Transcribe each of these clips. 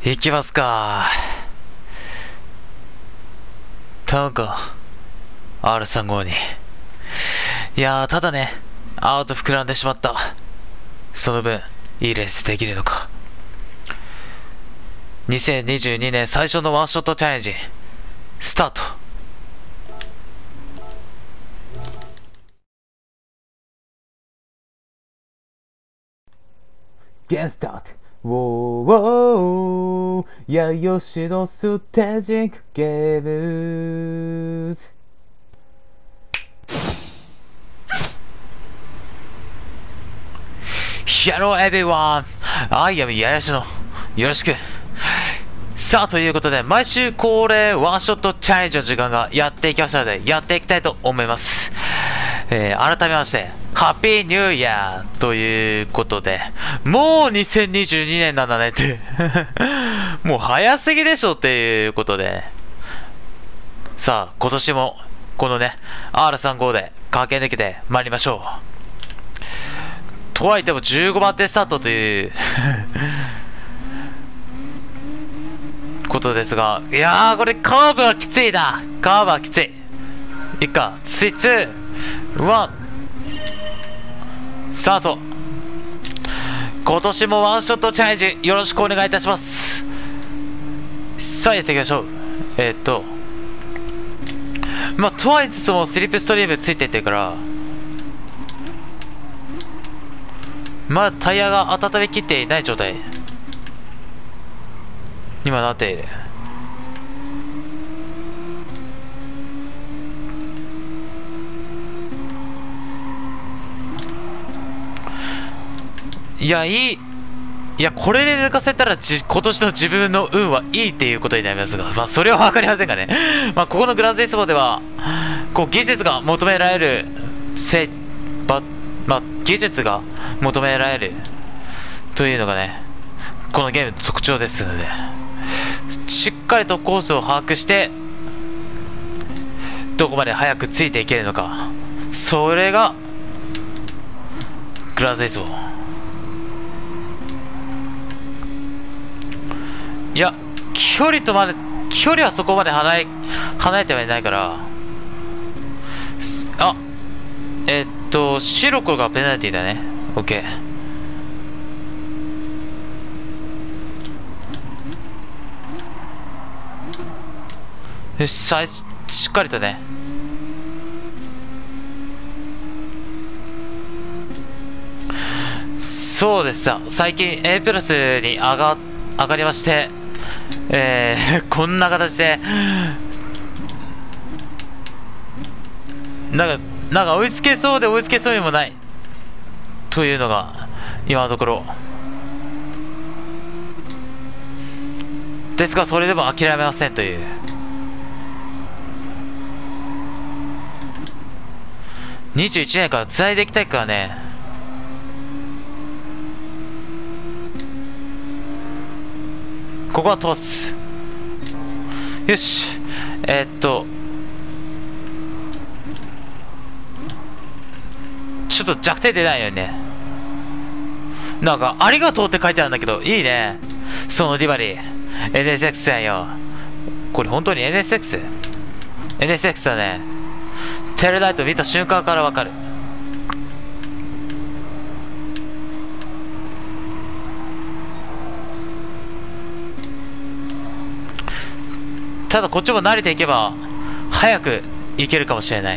行きますか。頼むか。R35 に。いやー、ただね、アウト膨らんでしまった。その分、いいレースできるのか。2022年最初のワンショットチャレンジ、スタート。ゲンスタート。ウォーウォー、やよしのステージングゲームズ。Hello everyone! I am やよしの。よろしく。さあ、ということで、毎週恒例ワンショットチャレンジの時間がやっていきましたので、やっていきたいと思います。改めまして、ハッピーニューイヤーということで、もう2022年なんだねってもう早すぎでしょっていうことで、さあ、今年もこのね、R35 で駆け抜けてまいりましょう。とはいっても15番手スタートということですが、いやー、これカーブはきついな。カーブはきつい。いっか、3、2、1、スタート。今年もワンショットチャレンジよろしくお願いいたします。さあ、やっていきましょう。まあ、とはいつつもスリップストリームついてってるから、まだタイヤが温めきっていない状態今なっている。いや、いや、これで抜かせたら今年の自分の運はいいっていうことになりますが、まあ、それは分かりませんがね。まあ、ここのグランツイスモでは、こう、技術が求められる、まあ、技術が求められるというのがね、このゲームの特徴ですので、しっかりとコースを把握して、どこまで早くついていけるのか。それが、グランツイスモ。いや、距離はそこまで離れてはいないから、あ、白黒がペナルティだね。オッケー。よし、しっかりとね。そうですさ、最近 A プラスに上がりまして、こんな形で、なんか追いつけそうで追いつけそうにもないというのが今のところですが、それでも諦めませんという。21年からつないでいきたいからね。ここは通す。よし。ちょっと弱点出ないようにね。なんか、ありがとうって書いてあるんだけど、いいね。そのディバリー。NSX だよ。これ本当に NSX？NSX だね。テールライト見た瞬間からわかる。ただこっちも慣れていけば早く行けるかもしれない。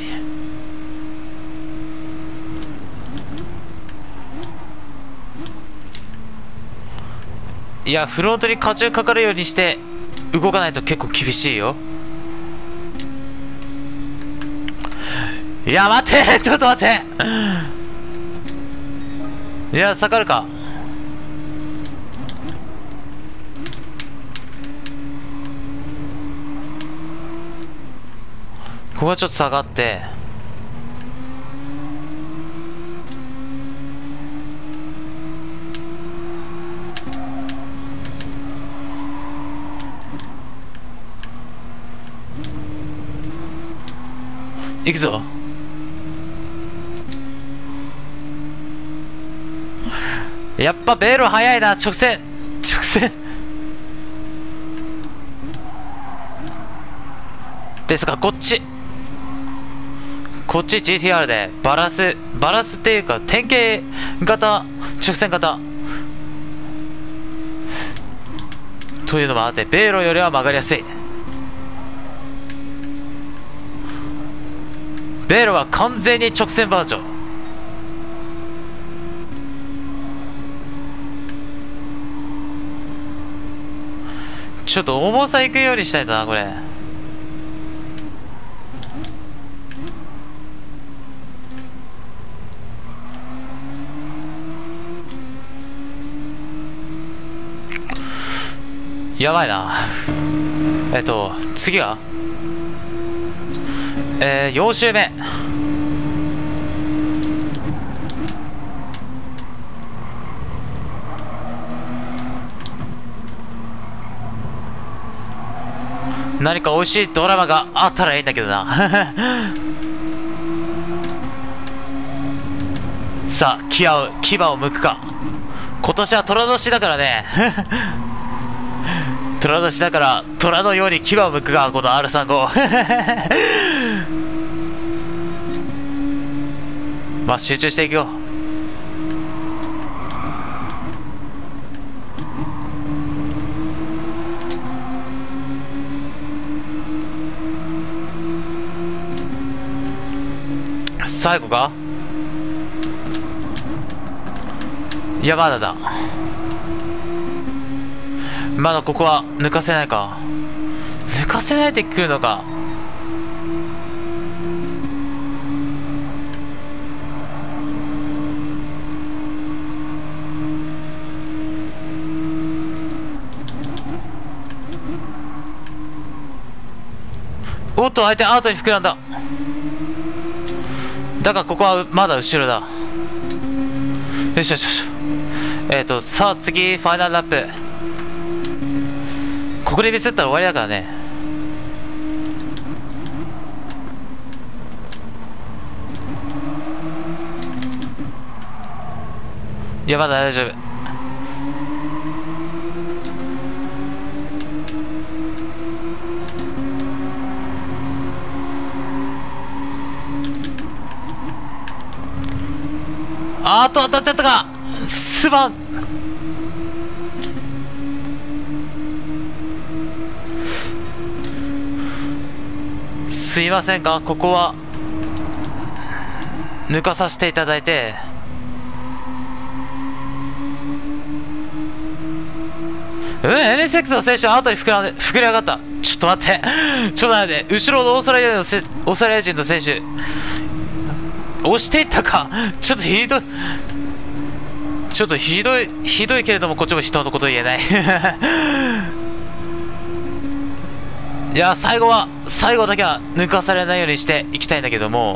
いや、フロントに荷重かかるようにして動かないと結構厳しいよ。いや、待ってちょっと待って。いや、下がるか。ここはちょっと下がって、行くぞ。やっぱベール早いな。直線ですが、こっち GTR でバランスっていうか典型型直線型というのもあって、米路よりは曲がりやすい。米路は完全に直線バージョン。ちょっと重さいくようにしたいんだな、これ。やばいな。次は4周目。何か美味しいドラマがあったらいいんだけどな。さあ、牙を剥くか。今年は寅年だからね。虎年だから虎のように牙を剥くが、この R35。 まあ集中していくよ。最後か。いや、まだだ。まだここは抜かせないか。抜かせないで来るのか。おっと、相手アウトに膨らんだ。だがここはまだ後ろだ。よしよしよし。さあ次ファイナルラップ。ここでミスったら終わりだからね。いや、まだ大丈夫。あーと当たっちゃったか。すまん。すいませんが、ここは抜かさせていただいて。NSX の選手は後に膨れ上がった。ちょっと待って。ちょっと待って。後ろのオーストラリア人の選手押していったか。ちょっとひどいけれども、こっちも人のこと言えない。いや、最後だけは抜かされないようにしていきたいんだけども。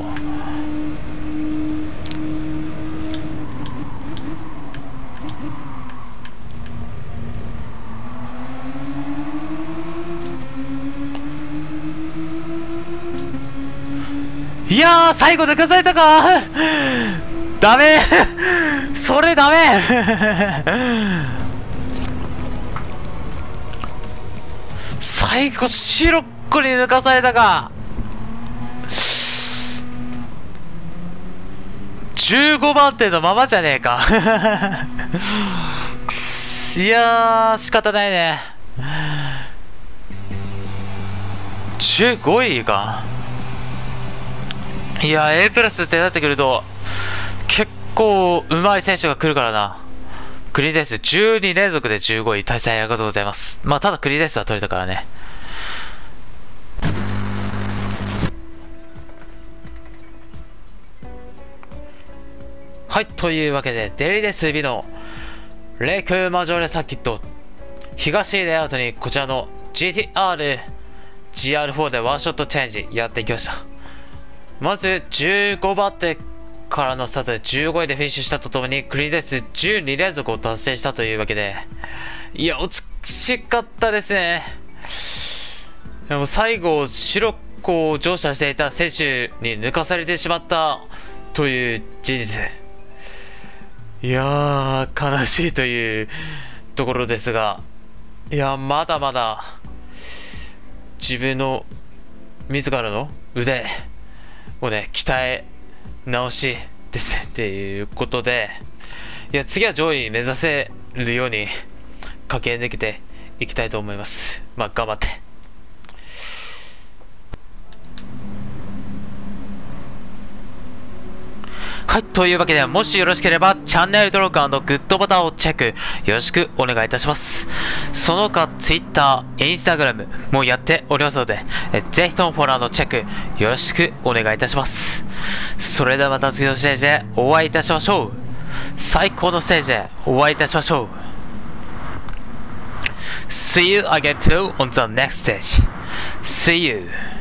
いやー、最後抜かされたか。ダメ。それダメ。最後白っこに抜かされたか。15番手のままじゃねえか。いやー、仕方ないね。15位か。いや、A プラスってなってくると結構うまい選手が来るからな。クリーンレース12連続で15位。対戦ありがとうございます。まあただクリーンレースは取れたからね。はい、というわけでデリデス B のレイクマジョーレサーキット東レイアウトにこちらの GTR、GR4 でワンショットチャレンジやっていきました。まず15番手からのスタートで15位でフィニッシュしたとともにクリーンレース12連続を達成したというわけで、いや、惜しかったですね。でも最後白子を乗車していた選手に抜かされてしまったという事実。いやー、悲しいというところですが、いや、まだまだ自分の自らの腕をね、鍛え直しですね。っていうことで、いや、次は上位目指せるように駆け抜けていきたいと思います。まあ、頑張って。はい、というわけで、もしよろしければ、チャンネル登録&グッドボタンをチェック、よろしくお願いいたします。その他、Twitter、Instagram もやっておりますので、ぜひともフォロー&チェック、よろしくお願いいたします。それではまた次のステージでお会いいたしましょう。最高のステージでお会いいたしましょう。See you again too on the next stage. See you.